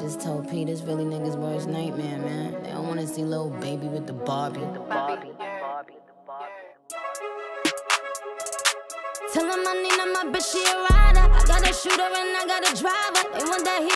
just told Pete it's really niggas' worst nightmare, man. They don't wanna see little baby with the Barbie. Tell him I need my bitch, she a rider. I got a shooter and I got a driver. They want that heat.